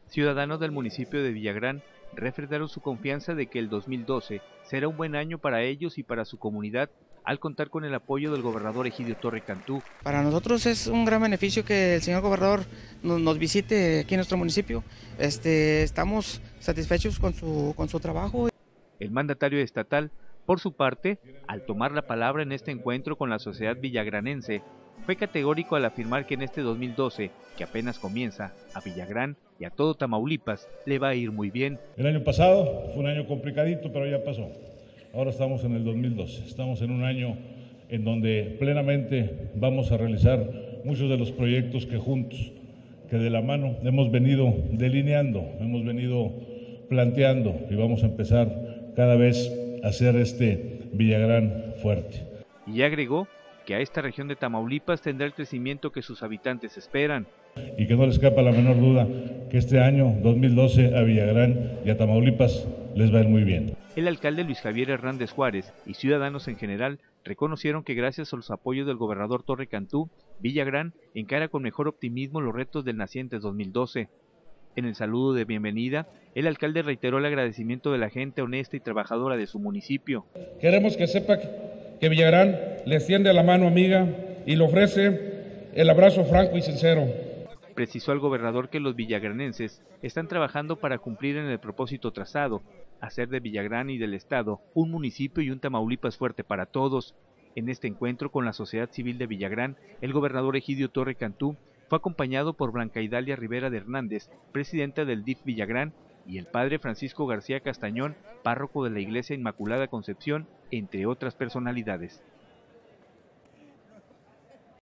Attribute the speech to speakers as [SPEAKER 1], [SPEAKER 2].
[SPEAKER 1] Ciudadanos del municipio de Villagrán refrendaron su confianza de que el 2012 será un buen año para ellos y para su comunidad al contar con el apoyo del gobernador Egidio Torre Cantú.
[SPEAKER 2] Para nosotros es un gran beneficio que el señor gobernador nos visite aquí en nuestro municipio. Estamos satisfechos con su trabajo.
[SPEAKER 1] El mandatario estatal, por su parte, al tomar la palabra en este encuentro con la sociedad villagranense, fue categórico al afirmar que en este 2012, que apenas comienza, a Villagrán y a todo Tamaulipas le va a ir muy bien.
[SPEAKER 3] El año pasado fue un año complicadito, pero ya pasó. Ahora estamos en el 2012, estamos en un año en donde plenamente vamos a realizar muchos de los proyectos que juntos, que de la mano hemos venido delineando, hemos venido planteando y vamos a empezar cada vez a hacer este Villagrán fuerte.
[SPEAKER 1] Y agregó que a esta región de Tamaulipas tendrá el crecimiento que sus habitantes esperan.
[SPEAKER 3] Y que no les quepa la menor duda que este año 2012 a Villagrán y a Tamaulipas les va a ir muy bien.
[SPEAKER 1] El alcalde Luis Javier Hernández Juárez y ciudadanos en general reconocieron que gracias a los apoyos del gobernador Torre Cantú, Villagrán encara con mejor optimismo los retos del naciente 2012. En el saludo de bienvenida, el alcalde reiteró el agradecimiento de la gente honesta y trabajadora de su municipio.
[SPEAKER 4] Queremos que sepa que Villagrán le extiende la mano amiga y le ofrece el abrazo franco y sincero.
[SPEAKER 1] Precisó al gobernador que los villagranenses están trabajando para cumplir en el propósito trazado, hacer de Villagrán y del estado un municipio y un Tamaulipas fuerte para todos. En este encuentro con la sociedad civil de Villagrán, el gobernador Egidio Torre Cantú fue acompañado por Blanca Idalia Rivera de Hernández, presidenta del DIF Villagrán, y el padre Francisco García Castañón, párroco de la Iglesia Inmaculada Concepción, entre otras personalidades.